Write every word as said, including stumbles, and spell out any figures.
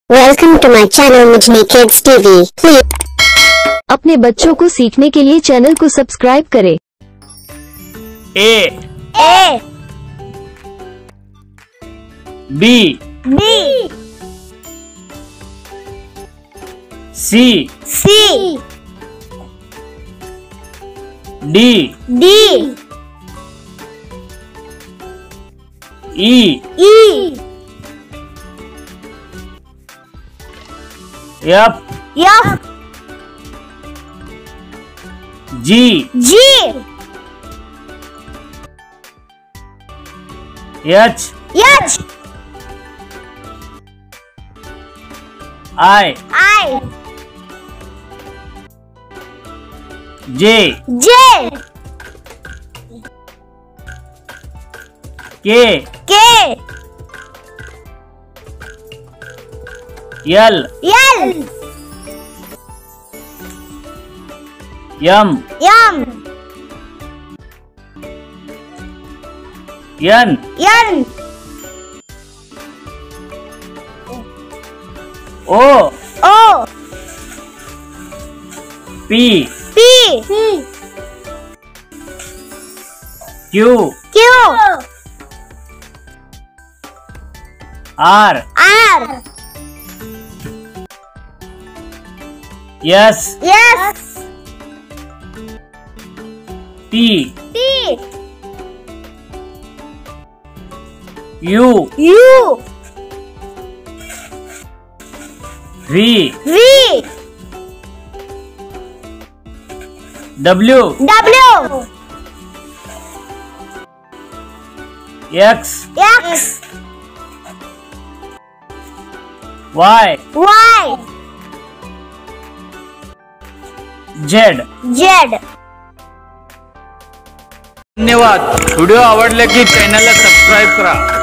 Welcome to my channel Mijni Kids T V. Please अपने बच्चों को सीखने के लिए चैनल को सब्सक्राइब करें। A A B B C C D D E E F F G G H H I I J J K K L L M M N N O O P P Q Q R R S S T T U U V V W W X X Y Y Z Z धन्यवाद. Video आवडला की चॅनलला subscribe करा.